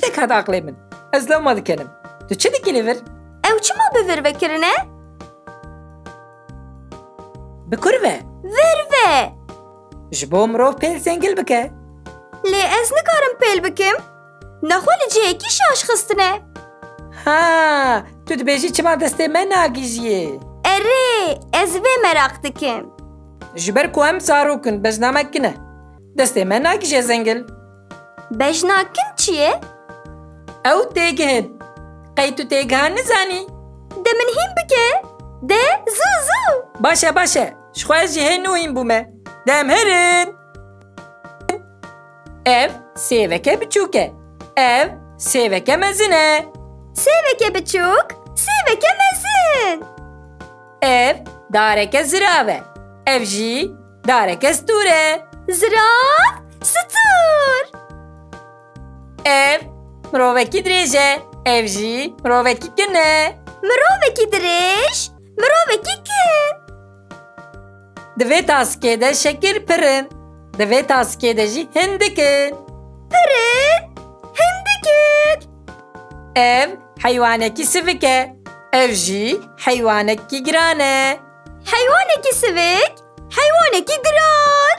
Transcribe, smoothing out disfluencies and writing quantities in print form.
tiştek hada aqlê min. Ez lewma dikenim. Tu çi dikî li vir? Ew çima bi vir vekirine? Bi kur ve. Vir ve. Ji bo mirov pêl zengil bike. Lê ez nikarim pêl bikim? Nexwe li cihekî şaş xistine. Ha, tu dibêjî çima destê me nagîjiye. Erê, ez vê merak dikim. Ji ber ku em zarokin, bejnamek kin e. Destê me nagîje zengil. Bejnakin çi ye? Ew têgihin. Qey tu têgihan nizanî. De min hîn bike. De zû zû. Baş e. Ji xwe ez jî hê nû hîn bûme. De em herin. Ev sêveke biçûk e. Ev sêveke mezin e. Sêveke biçûk, sêveke mezin. Ev dareke zirav e. Ev jî dareke stûr e. Zirav, stûr. Ev mirovekî dirêj e. Ev jî mirovekî kin e. Mirovekî dirêj, mirovekî kin. Di vê taskê de şekir pirin. Di vê taskê de jî hin dikin. Pirin, hin dikin. Ev heywanekî sivik e. Ev jî heywanekî giran e. Heywanekî sivik, heywanekî giran.